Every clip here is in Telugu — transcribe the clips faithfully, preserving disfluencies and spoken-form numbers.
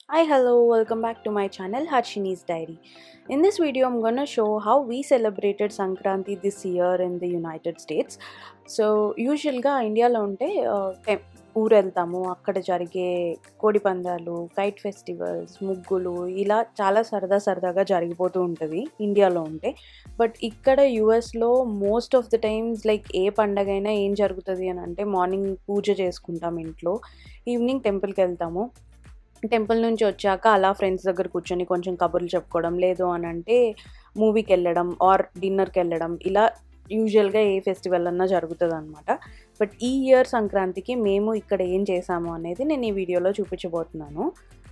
Hi, hello, welcome back to my channel Harshini's Diary. In this video, I'm gonna show how we celebrated Sankranthi this year in the United States. So, యూజువల్గా ఇండియాలో ఉంటే ఊరు వెళ్తాము, అక్కడ జరిగే కోడి పందాలు, కైట్ ఫెస్టివల్స్, ముగ్గులు ఇలా చాలా సరదా సరదాగా జరిగిపోతూ ఉంటుంది ఇండియాలో ఉంటే. బట్ ఇక్కడ యూఎస్లో most of the times like ఏ పండగైనా ఏం జరుగుతుంది అని అంటే మార్నింగ్ పూజ చేసుకుంటాం ఇంట్లో, ఈవినింగ్ టెంపుల్కి వెళ్తాము. టెంపుల్ నుంచి వచ్చాక అలా ఫ్రెండ్స్ దగ్గర కూర్చొని కొంచెం కబుర్లు చెప్పుకోవడం, లేదు అని అంటే మూవీకి వెళ్ళడం ఆర్ డిన్నర్కి వెళ్ళడం, ఇలా యూజువల్గా ఏ ఫెస్టివల్ అన్నా జరుగుతుంది అనమాట. బట్ ఈ ఇయర్ సంక్రాంతికి మేము ఇక్కడ ఏం చేసాము అనేది నేను ఈ వీడియోలో చూపించబోతున్నాను.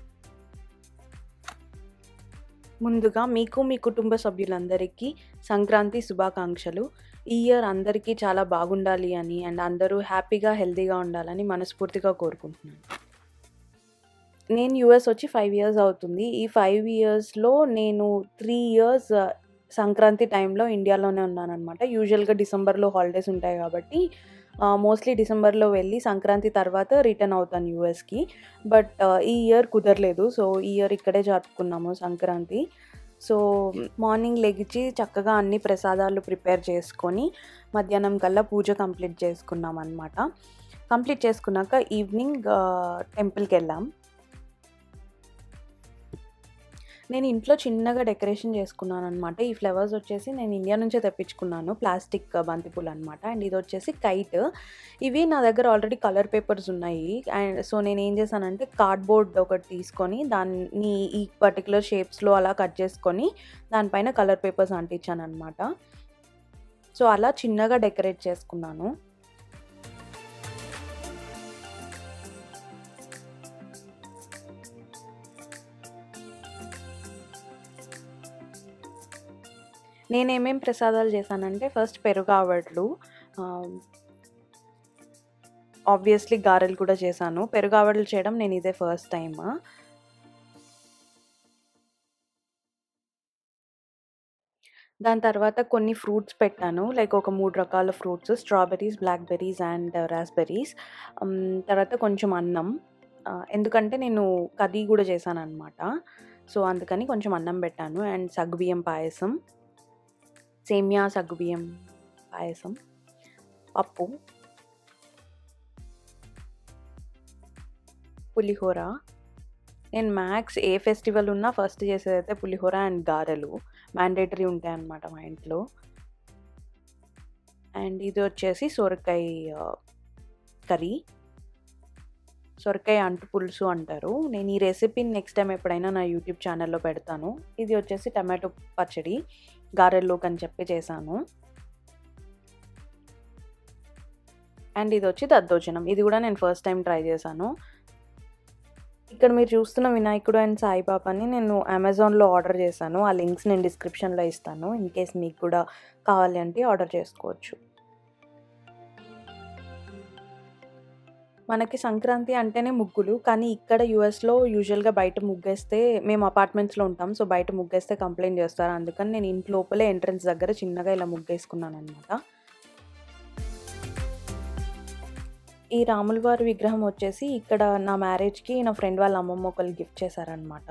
ముందుగా మీకు మీ కుటుంబ సభ్యులందరికీ సంక్రాంతి శుభాకాంక్షలు. ఈ ఇయర్ అందరికీ చాలా బాగుండాలి అని అండ్ అందరూ హ్యాపీగా హెల్తీగా ఉండాలని మనస్ఫూర్తిగా కోరుకుంటున్నాను. నేను యూఎస్ వచ్చి ఫైవ్ ఇయర్స్ అవుతుంది. ఈ ఫైవ్ ఇయర్స్లో నేను త్రీ ఇయర్స్ సంక్రాంతి టైంలో ఇండియాలోనే ఉన్నానన్నమాట. యూజువల్గా డిసెంబర్లో హాలిడేస్ ఉంటాయి కాబట్టి మోస్ట్లీ డిసెంబర్లో వెళ్ళి సంక్రాంతి తర్వాత రిటర్న్ అవుతాను యూఎస్కి. బట్ ఈ ఇయర్ కుదరలేదు. సో ఈ ఇయర్ ఇక్కడే జరుపుకున్నాము సంక్రాంతి. సో మార్నింగ్ లెగిచి చక్కగా అన్ని ప్రసాదాలు ప్రిపేర్ చేసుకొని మధ్యాహ్నం కల్లా పూజ కంప్లీట్ చేసుకున్నాం అనమాట. కంప్లీట్ చేసుకున్నాక ఈవినింగ్ టెంపుల్కి వెళ్ళాం. నేను ఇంట్లో చిన్నగా డెకరేషన్ చేసుకున్నాను అనమాట. ఈ ఫ్లవర్స్ వచ్చేసి నేను ఇండియా నుంచే తెప్పించుకున్నాను, ప్లాస్టిక్ బంతిపూలు అనమాట. అండ్ ఇది వచ్చేసి కైట్. ఇవి నా దగ్గర ఆల్రెడీ కలర్ పేపర్స్ ఉన్నాయి. అండ్ సో నేను ఏం చేశానంటే కార్డ్బోర్డ్ ఒకటి తీసుకొని దాన్ని ఈ పర్టికులర్ షేప్స్లో అలా కట్ చేసుకొని దానిపైన కలర్ పేపర్స్ అంటించాను అనమాట. సో అలా చిన్నగా డెకరేట్ చేసుకున్నాను. నేనేమేం ప్రసాదాలు చేశానంటే ఫస్ట్ పెరుగావడ్లు, ఆబ్వియస్లీ గారెలు కూడా చేశాను. పెరుగావడ్లు చేయడం నేను ఇదే ఫస్ట్ టైం. దాని తర్వాత కొన్ని ఫ్రూట్స్ పెట్టాను, లైక్ ఒక మూడు రకాల fruits, strawberries, blackberries and raspberries. తర్వాత కొంచెం అన్నం, ఎందుకంటే నేను కర్రీ కూడా చేశాను అనమాట. సో అందుకని కొంచెం అన్నం పెట్టాను. అండ్ సగ్గుబియ్యం పాయసం, సేమియా సగ్గుబియ్యం పాయసం, పప్పు, పులిహోర. నేను మ్యాక్స్ ఏ ఫెస్టివల్ ఉన్నా ఫస్ట్ చేసేదైతే పులిహోర అండ్ గారెలు మ్యాండేటరీ ఉంటాయి అన్నమాట మా ఇంట్లో. అండ్ ఇది వచ్చేసి సొరకాయ కర్రీ, సొరకాయ అంటు పులుసు అంటారు. నేను ఈ రెసిపీని నెక్స్ట్ టైం ఎప్పుడైనా నా యూట్యూబ్ ఛానల్లో పెడతాను. ఇది వచ్చేసి టమాటో పచ్చడి గారెల్లోకి అని చెప్పి చేశాను. అండ్ ఇది వచ్చి దద్దోజనం, ఇది కూడా నేను ఫస్ట్ టైం ట్రై చేశాను. ఇక్కడ మీరు చూస్తున్న వినాయకుడు అండ్ సాయిబాబాని నేను అమెజాన్లో ఆర్డర్ చేశాను. ఆ లింక్స్ నేను డిస్క్రిప్షన్లో ఇస్తాను, ఇన్ కేస్ మీకు కూడా కావాలి అంటే ఆర్డర్ చేసుకోవచ్చు. మనకి సంక్రాంతి అంటేనే ముగ్గులు, కానీ ఇక్కడ యూఎస్లో యూజువల్గా బయట ముగ్గేస్తే, మేము అపార్ట్మెంట్స్లో ఉంటాం, సో బయట ముగ్గేస్తే కంప్లైంట్ చేస్తారు. అందుకని నేను ఇంటి లోపలే ఎంట్రన్స్ దగ్గర చిన్నగా ఇలా ముగ్గేసుకున్నాను అనమాట. ఈ రాముల వారి విగ్రహం వచ్చేసి ఇక్కడ నా మ్యారేజ్కి నా ఫ్రెండ్ వాళ్ళ అమ్మమ్మ ఒకళ్ళు గిఫ్ట్ చేశారనమాట.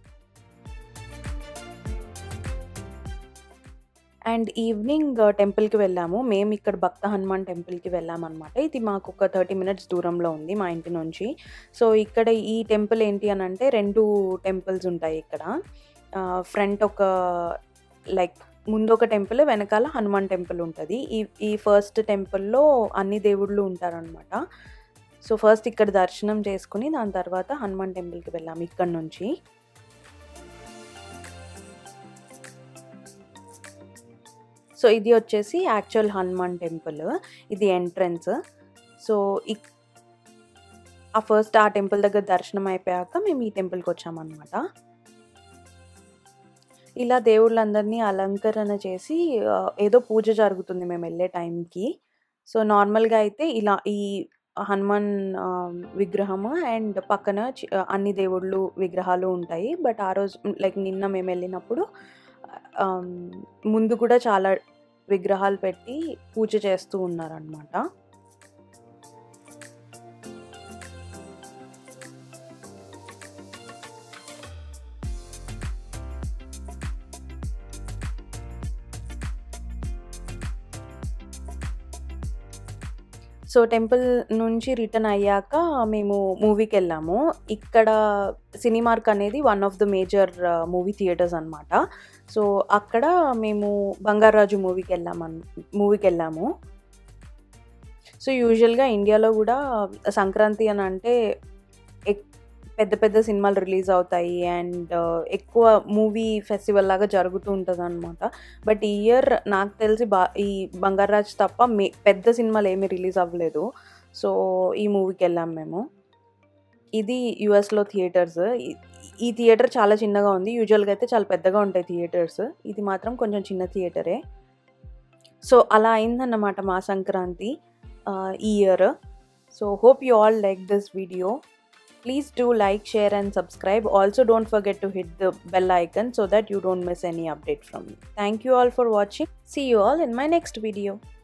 అండ్ ఈవినింగ్ టెంపుల్కి వెళ్ళాము. మేము ఇక్కడ భక్త హనుమాన్ టెంపుల్కి వెళ్ళామన్నమాట. ఇది మాకు ఒక థర్టీ మినిట్స్ దూరంలో ఉంది మా ఇంటి నుంచి. సో ఇక్కడ ఈ టెంపుల్ ఏంటి అని అంటే రెండు టెంపుల్స్ ఉంటాయి ఇక్కడ. ఫ్రంట్ ఒక లైక్ ముందు ఒక టెంపుల్, వెనకాల హనుమాన్ టెంపుల్ ఉంటుంది. ఈ ఈ ఫస్ట్ టెంపుల్లో అన్ని దేవుళ్ళు ఉంటారనమాట. సో ఫస్ట్ ఇక్కడ దర్శనం చేసుకుని దాని తర్వాత హనుమాన్ టెంపుల్కి వెళ్ళాము ఇక్కడ నుంచి. సో ఇది వచ్చేసి యాక్చువల్ హనుమాన్ టెంపుల్, ఇది ఎంట్రన్స్. సో ఆ ఫస్ట్ ఆ టెంపుల్ దగ్గర దర్శనం అయిపోయాక మేము ఈ టెంపుల్కి వచ్చామన్నమాట. ఇలా దేవుళ్ళందరినీ అలంకరణ చేసి ఏదో పూజ జరుగుతుంది మేము వెళ్ళే టైంకి. సో నార్మల్గా అయితే ఇలా ఈ హనుమాన్ విగ్రహము అండ్ పక్కన అన్ని దేవుళ్ళు విగ్రహాలు ఉంటాయి. బట్ ఆ రోజు లైక్ నిన్న మేము వెళ్ళినప్పుడు ముందు కూడా చాలా విగ్రహాలు పెట్టి పూజ చేస్తూ ఉన్నారనమాట. సో టెంపుల్ నుంచి రిటర్న్ అయ్యాక మేము మూవీకి వెళ్ళాము. ఇక్కడ సినిమార్క్ అనేది one of the major movie theatres అనమాట. సో అక్కడ మేము బంగారాజు మూవీకి వెళ్ళామన్ మూవీకి వెళ్ళాము సో యూజువల్గా ఇండియాలో కూడా సంక్రాంతి అని అంటే ఎక్ పెద్ద పెద్ద సినిమాలు రిలీజ్ అవుతాయి అండ్ ఎక్కువ మూవీ ఫెస్టివల్ లాగా జరుగుతూ ఉంటుంది అనమాట. బట్ ఈ ఇయర్ నాకు తెలిసి బా ఈ బంగారాజ్ తప్ప మే పెద్ద సినిమాలు ఏమీ రిలీజ్ అవ్వలేదు. సో ఈ మూవీకి వెళ్ళాం మేము. ఇది యుఎస్లో థియేటర్స్. ఈ థియేటర్ చాలా చిన్నగా ఉంది. యూజువల్గా అయితే చాలా పెద్దగా ఉంటాయి థియేటర్స్. ఇది మాత్రం కొంచెం చిన్న థియేటరే. సో అలా అయిందన్నమాట మా సంక్రాంతి ఈ year. So hope you all like this video. Please do like, share and subscribe. Also don't forget to hit the bell icon so that you don't miss any update from me. Thank you all for watching. See you all in my next video.